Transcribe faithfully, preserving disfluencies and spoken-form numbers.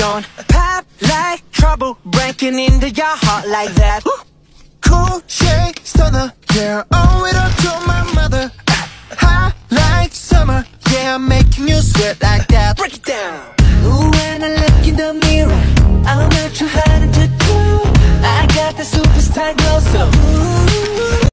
don't pop like trouble breaking into your heart like that. Cool shade stunner, yeah, owe it up to my mother. High like summer, yeah, I'm making you sweat like that. Break it down. Ooh, when I look in the mirror, I'm not too high.